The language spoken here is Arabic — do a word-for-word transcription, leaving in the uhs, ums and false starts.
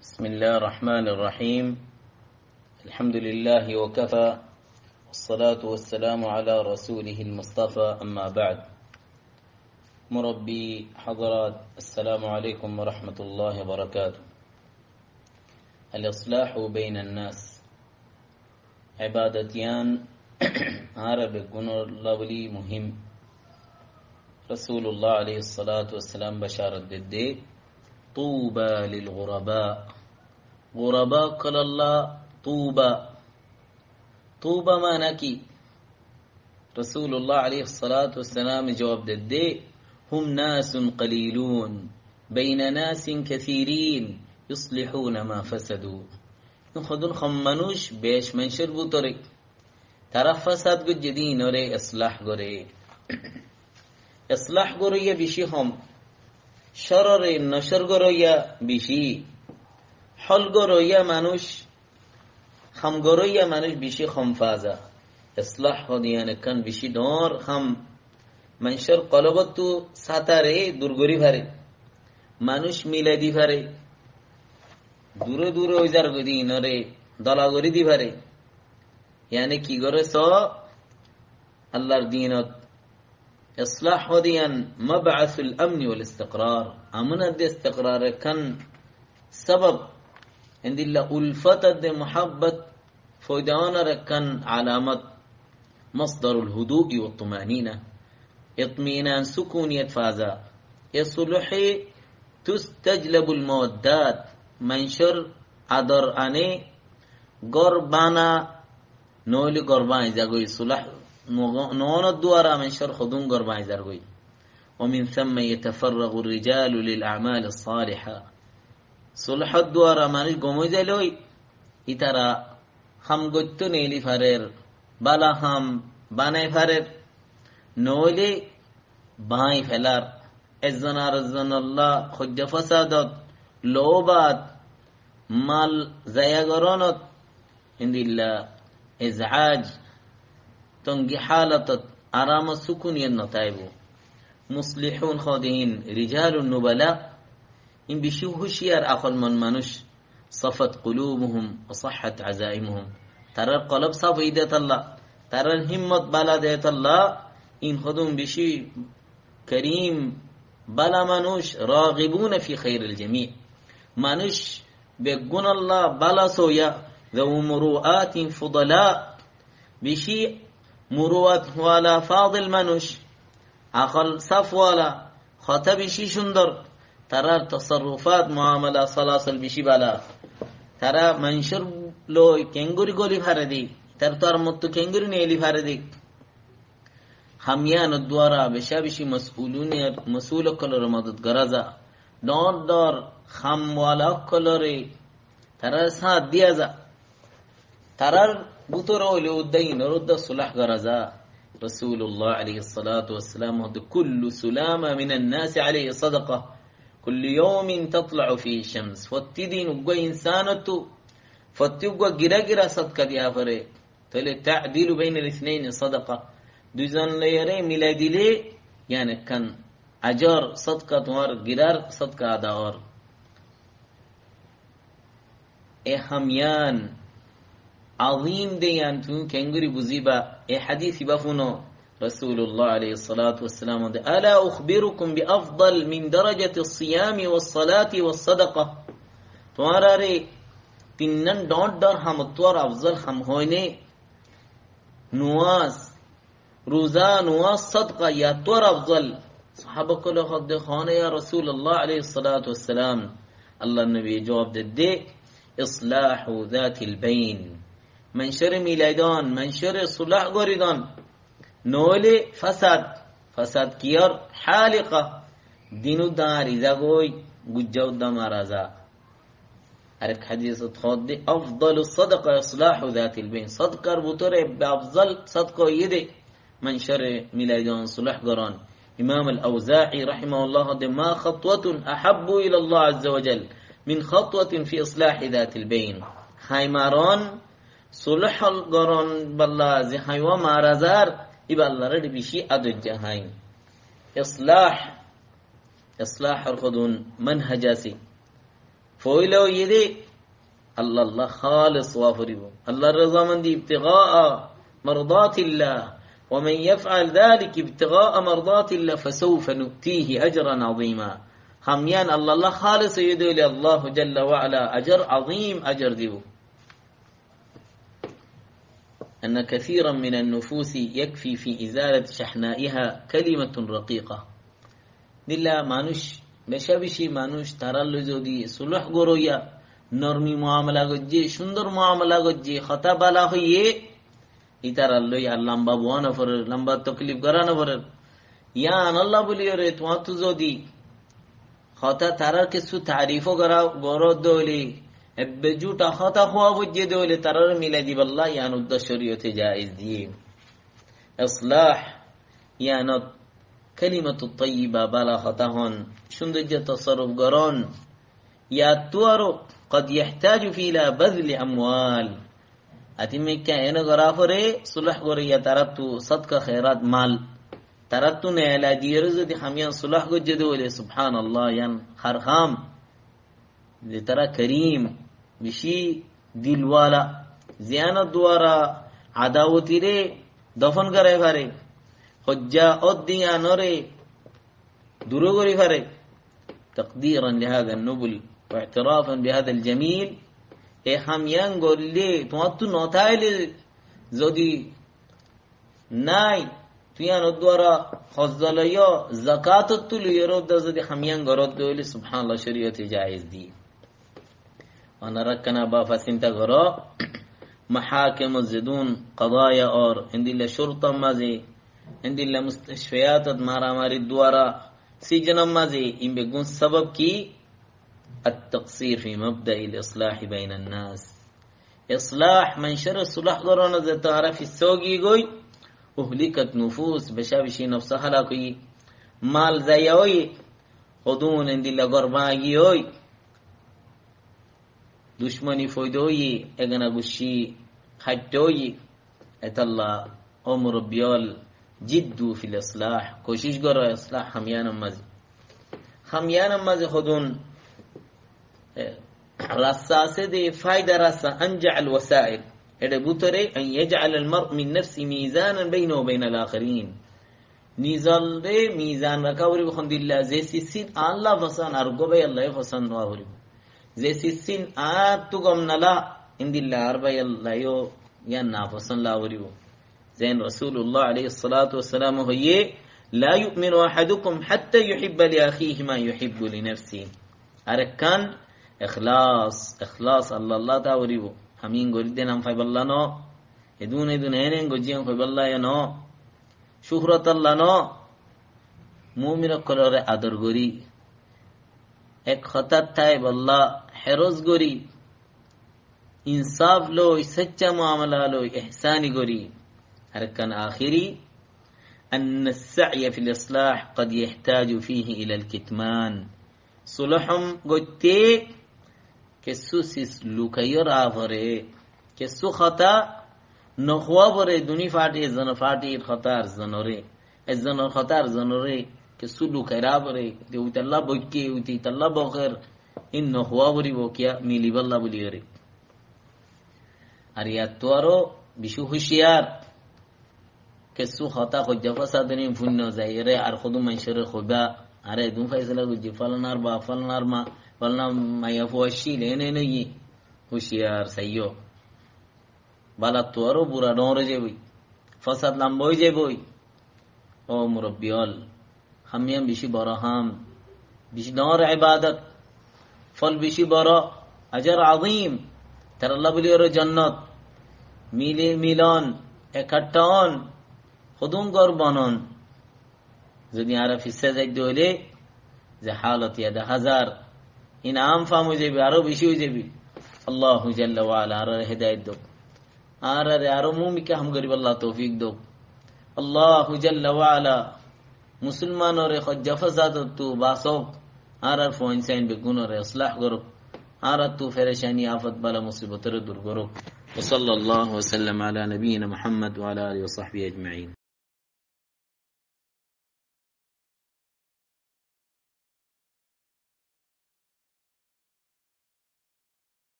بسم الله الرحمن الرحيم. الحمد لله وكفى، والصلاة والسلام على رسوله المصطفى، أما بعد. مربي حضرات، السلام عليكم ورحمة الله وبركاته. الإصلاح بين الناس عبادتيان عرب قنر لولي مهم. رسول الله عليه الصلاة والسلام بشارة الدي طوبى للغرباء. غرباء قال الله طوبى طوبى ما نكي. رسول الله عليه الصلاة والسلام جواب الدي هم ناس قليلون بين ناس كثيرين يصلحون ما فسدوا. نخدون خمنوش بيش منشر بطري طرف فساد قد جدين وري اصلاح قري اصلاح قري بشي هم شرر نشر قري بشي حل قري منوش خم قري منوش بشي خم فازا. اصلاح خديان كان بشي دور خم منشر قلبتو ساتاره درگوری بھره মানুষ মিলে দি পারে দূরে দূরে ওইজার গদি নরে দলাগরি দি পারে يعني কি করে সো আল্লাহর দ্বীনত ইসলাহ হদিয়ান مبعث الامن والاستقرار امن الاستقرار كان سبب عند الله الفت محبت فيدان كان علامه مصدر الهدوء والطمانينه اطمئنان سكونية فازا يصلحي تستجلب المودات منشر عدر أني قربانا نولي قربان إذا صلح نون الدوارا منشر خدون قربان إذا ومن ثم يتفرغ الرجال للأعمال الصالحة. صلح الدوارا منش قومو إذا لوي إترى خم قدتو نيلي فرير بالا خم باني فرير نولي باي فلار ازنا رزنا الله خج فسادت لوبات مال زيغرانت عند الله ازعاج تنجي حالة ارام السكون النتائبو. مصلحون خادين رجال النبلاء ان بشوه شيار اخل من منش صفت قلوبهم وصحت عزائمهم. ترى القلب صفيدة الله، ترى الهمة بلدة الله. این خودم بشی کریم بلا منوش راغبون في خير الجميع. منوش بگون الله بلا سویا ذو مروءات فضلاء بشي مروءات والا فاضل منوش عقل صف والا خطا بشي شندر. ترى تصرفات معاملة سلاسل بشي بلا. ترى منشر لو کنگوری گولی فردی تر تر متو کنگوری نیلی فردی همیان الدوارا بشابشی مسئولون مسئول کلر مدد گرازا دار دار خموالا کلری ترر سات دیازا ترر بطور اولی ادین رد صلح گرازا. رسول الله عليه الصلاة والسلام كل سلامة من الناس عليه صدقة كل يوم تطلع فيه الشمس. فتدين وقوى إنسانته فتوقى جرا جرا صدقة دي آفره تعديل بين الاثنين صدقة دوزان ليري ميلادي لي يعني كان أجار صدقة وار جرار صدقة دار إيه هميان عظيم ديان تون كنغري بزيبا إيه حديث بفنو رسول الله عليه الصلاة والسلام ألا أخبركم بأفضل من درجة الصيام والصلاة والصدقة. تواراري تنن دون دار هم توار أفضل هم هوني نواز روزان والصدقة يا طور أفضل. صحابة كله خد خانة يا رسول الله عليه الصلاة والسلام. الله النبي جواب دي إصلاح ذات البين منشر ميلادان منشر صلاح قريدان نولي فساد فساد كيار حالقة دينو دار إذا قوي قجو دمارزا. أرك حديث خد أفضل الصدقة إصلاح ذات البين. صدقة بطرة بأفضل صدقة يدي منشر ميلادان صلح قران. إمام الأوزاعي رحمه الله ما خطوة أحب إلى الله عز وجل من خطوة في إصلاح ذات البين. هاي ماران صلح القران بالله زي هاي وما رزار إبا الله رد بشي أدج هاي إصلاح إصلاح الخدون منهجاسي فويلو يدي الله الله خالص وافريبو الله الرضا من دي ابتغاء مرضات الله ومن يفعل ذلك ابتغاء مرضات الله فسوف نؤتيه أجرا عظيما هميان الله الله خالص يدو الله جل وعلا أجر عظيم أجر ديو. أن كثيرا من النفوس يكفي في إزالة شحنائها كلمة رقيقة دلا مانوش بشابشي مانوش ترى جودي صلح غرويا نرمي معاملة گجي সুন্দর معاملة گجي خطا بالا হইয়ে ইতার আল্লাহ আর লম্বা বনা ফর লম্বা তকলিফ করানো ফর ইয়ান আল্লাহ বলিও রে তো তো যদি خطا তারার কিছু তারিফও করা গরদ দলি বেজুটা خطا হওয়া বুঝে দলি তারার মিলাই দিব আল্লাহ ইয়ান উদ্দ শরীয়তে জায়েজ দিয়ে ইসলাহ ইয়ানত কালিমাতু তাইয়্যিবা বালা خطا হন সৌন্দর্য তাসাররুফ গরন ইয়া তুয়ারু قد يحتاج في الى بذل اموال اتمه كان غرافره صلح غريا ترتو صدقه خيرات مال ترتو نيلا ديرز دي حميان صلح گجدول سبحان الله ين خرخام لترى كريم بشي دل والا زيانت دوارا عداوتي ري دفن کرے فارے حجا اديا نوري درو غري فارے تقديرا لهذا النبل واعترافا بهذا الجميل اي هميان گولي تو نوتايل زودي ناي تيان الدورا خزليا زكاه التل يرد زودي هميان گرود گولي سبحان الله شريعه جائز دي وانا ركنا با فسنت غرا محاكم الزدون قضايا اور عندي الشرطه مازي عندي المستشفيات مارا ماري الدورا سجن مازي ان بيكون سبب كي التقصير في مبدأ الإصلاح بين الناس إصلاح منشر الصلاح قرون ذا تعرف السوقي قوي أهلكت نفوس بشابشي نفسها لكي مال زيوي خدون عند الله قرباقي وي دشمني فويدوي اغنى قشي حجوي اتالله أمر بيال جدو في الإصلاح كوشيش قرأ إصلاح خميانا مزي خميانا مزي خدون رساسه دي فايدة رسا أنجع الوسائل إذا بطري أن يجعل المرء من نفسه ميزانا بينه وبين الآخرين نزال دي ميزان ركاوري بخند الله زي سيسين الله فسان أرقبه الله فسان واوري زي سيسين آت تقم نلا عند الله أربا الله يو ينا فسان لاوري زين رسول الله عليه الصلاة والسلام هي لا يؤمن أحدكم حتى يحب لأخيه ما يحب لنفسه أركان اخلاص اخلاص الله الله تاوريبو همين گولدن هم فاي بالله نو ادون ادون هنن گوجين فاي بالله يا نو شهرت الله نو مومن کلور ادر گوري ایک خطر تاي بالله حرز گوري انصاف لو سچا معاملہ لو احساني گوري هركن آخري ان السعي في الاصلاح قد يحتاج فيه الى الكتمان صلحم گوتي كسو سيس لوكير آفره كسو خطا نخوا بره دوني فاتي زن فاتي خطار زنوري الزنور خطار زنوري كسو لوكير آفره ديو تلا بوكي وتي تلا بخير إن نخوا بري بوكيا ميلي بالله بليري أريات توارو بشو هشيار كسو خطا خود جفا سادنين فنو زايره أرخدو منشر خدا أري دون فايسلا گجي فلنار با فلنار ما فلنا ما يفوشي لين ني هوشيار سيو بالا توارو برا دور جيبي فساد لامبوي جيبوي او مربيال هميان بيشي براهام بيشي دور عبادت فل بيشي برا اجر عظيم ترى الله بليرو جنات ميلي ميلان اكتان خدون قربانان زدي عارف السزج دولي زي حالة يد هزار إنعام فامو جيبي عرو بيشيو جيبي الله جل وعلا عرو هداية دو عرو عرو مومي كهم قريب الله توفيق دو الله جل وعلا مسلمان اور خود جفزات تو باسوب عرو فو انسان بگون اور اصلاح کرو عرو تو فرشانی آفت بالا مصیبت رو دور کرو وصلى الله وسلم على نبينا محمد وعلى آله وصحبه أجمعين.